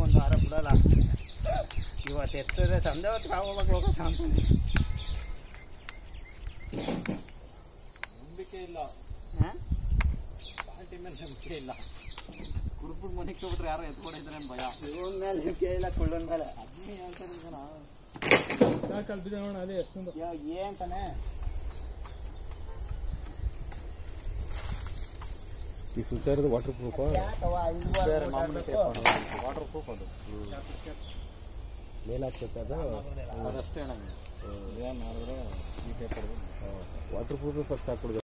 ಒಂದು ವಾರ ಬಿಡಲ್ಲ. ಇವತ್ತು ಎತ್ತದೆ ಸಂಜೆ ಹೊತ್ತಿಗೆ ಹೋಗ್ಬೇಕು ಶಾಂಪು. ನಂಬಿಕೆ ಇಲ್ಲ, ಪಾರ್ಟಿ ಮೇಲೆ ನಂಬಿಕೆ ಇಲ್ಲ. ಕುರುಪುರ್ ಮನೆಗೆ ಹೋಗ್ಬಿಟ್ರೆ ಯಾರೋ ಎತ್ಕೊಂಡಿದ್ರೆ ಭಯ. ಇವನ್ ಮೇಲೆ ನಂಬಿಕೆ ಇಲ್ಲ, ಕುಳ್ಳನ್ ಮೇಲೆ. ಅದನ್ನೇ ಹೇಳ್ತಾರೆ ಜನ. ಅದೇ ಎಷ್ಟೊಂದು ಏನ್ ತಾನೆ ಈ ಸುತ್ತಾರದ ವಾಟರ್ ಪ್ರೂಫ್ ವಾಟರ್ ಪ್ರೂಫ್ ಅದು ಮೇಲಾಗ್ತದೆ ಅದು ಅದಷ್ಟೇ ನಮಗೆ ಏನು ಮಾಡಿದ್ರೆ ಈ ಟೈಪ್ ವಾಟರ್ ಪ್ರೂಫ್ ಫಸ್ಟ್ ಹಾಕ್ಬಿಡ್ಬೇಕು.